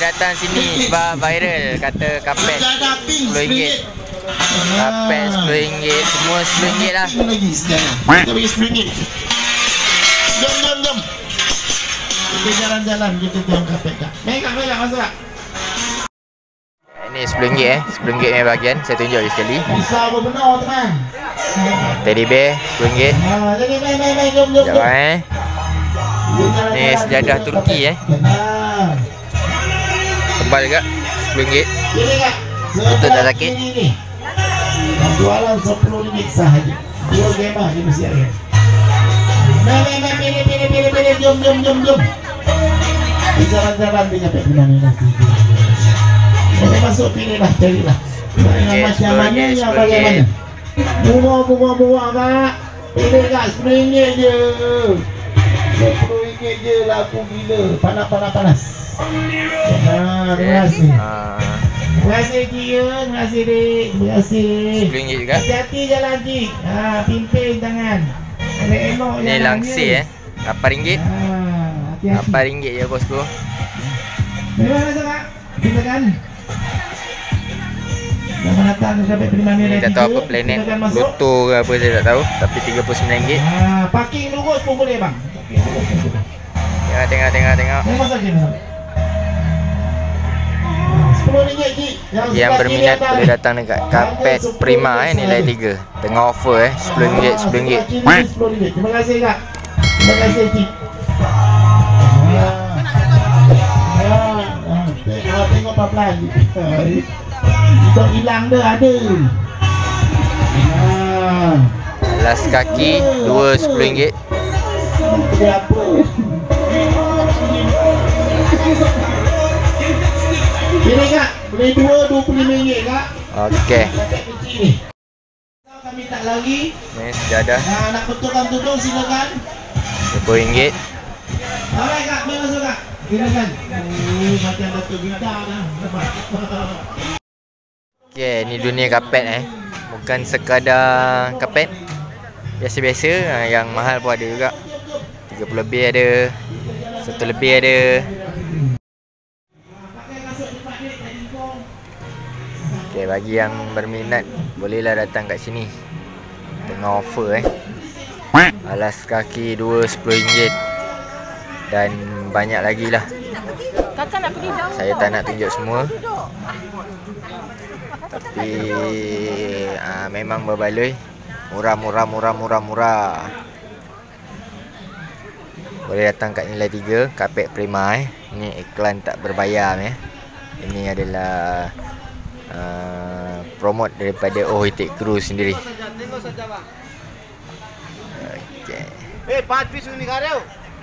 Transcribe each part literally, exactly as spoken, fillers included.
datang sini sebab viral. Kata kapet sepuluh ringgit. Kapet sepuluh ringgit. Semua sepuluh ringgit lah. Kita bagi sepuluh ringgit. Jom, jom, jom. Kita jalan-jalan, kita tengok kapet kak. Megang, megang, masuk kak. Ini sepuluh ringgit eh. sepuluh ringgit ni bahagian. Saya tunjuk lagi sekali. Bisa berbenar teman. Teddy bear sepuluh ringgit. Ha, jadi main, main, main, jom, jom. Sekejap eh. Ni sejadah Turki eh. Tebal juga sepuluh ringgit. Betul tak sakit? Jualan sepuluh ringgit sahaja. Dua gambar dia mesti ada. Main, main, main, pilih, pilih, pilih, pilih. Jom, jom, jom, jom. Jalan-jalan dia sampai ke mana nanti. Kita masuk, pilih lah, carilah. Yang macam mana, yang bagaimana. Bunga, bunga, bunga kak. Pilih kak, sepuluh ringgit je. sepuluh ringgit je laku gila. Panas, panas, panas. Haa, terima kasih. Terima kasih Cia, terima kasih Dik. Terima kasih. sepuluh ringgit juga. Hati-hati jalan Cik. Haa, pimpin tangan. Ada elok ni langsir eh. lapan ringgit. Haa, hati-hati. lapan ringgit je bosku. Terima kasih kak. Silakan. Selamat datang ke Kapet Primania. Ni tak tahu apa planet Pluto ke apa saya tak tahu. Tapi tiga puluh sembilan ringgit. Haa, parking lurus pun boleh bang. Tengok, tengok, tengok, tengok. Tengok saja. sepuluh ringgit Cik. Yang, Yang berminat boleh datang dekat Kapet Prima eh, nilai tiga. Tengah offer eh, sepuluh ringgit, sepuluh ringgit. sepuluh ringgit. Terima kasih kak. Terima kasih Cik. Tengok, tengok pelan-pelan. Kita hilang dah ada. Alas kaki dua sepuluh ringgit. Apa? Pilih kak, beli dua, dua puluh lima ringgit kak. Okey. Kami tak lagi. Ni sejadah Nah, nak betulkan tudung silakan. dua puluh ringgit. Alright kak, mari masuk kak. Silakan. Oh, macam betul bintang dah. Okey, ni dunia kapet eh. Bukan sekadar kapet. Biasa-biasa, yang mahal pun ada juga. tiga puluh lebih ada. Satu lebih ada. Okay, bagi yang berminat bolehlah datang kat sini. Tengah offer eh. Alas kaki dua sepuluh ringgit. Dan banyak lagi lah. Saya tak nak tunjuk semua. Tapi aa, memang berbaloi. Murah, murah, murah, murah, murah. Boleh datang kat nilai tiga, Kapet Prima eh. Ini iklan tak berbayar eh. Ini adalah uh, promote daripada Ohitik Cruise sendiri. Okey. Eh, पाँच piece निकाल रहे हो?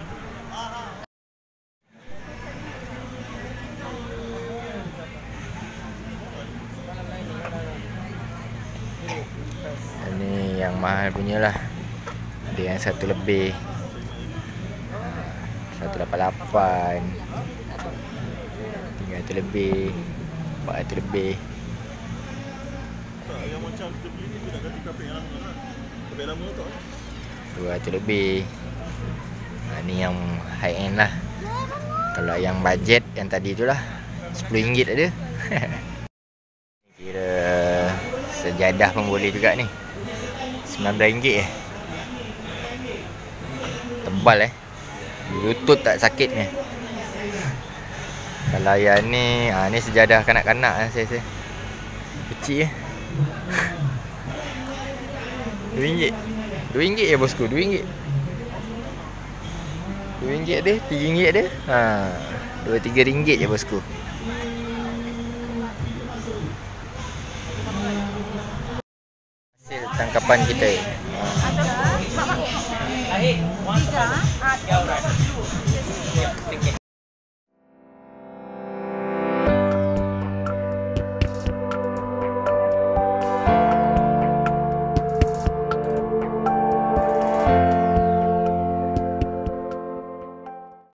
Ini yang mahal punya lah. Ada yang satu lebih. seratus lapan puluh lapan. tiga ratus lebih. empat ratus lebih. Yang macam kita beli ni tu nak ganti kapet yang lama kan? Kapet lama tu dua ratus lebih. Ha, ni yang high end lah. Kalau yang budget yang tadi tu lah sepuluh ringgit ada. Kira sejadah pun boleh juga ni. sembilan belas ringgit eh. Tebal eh. Lutut tak sakit ni. Kalau yang ni, ah ni sejadah kanak-kanak lah saya rasa. Kecil eh. dua ringgit. dua ringgit je bosku, dua ringgit. dua ringgit ada, tiga ringgit ada. Ha, dua tiga ringgit je bosku. Hasil tangkapan kita.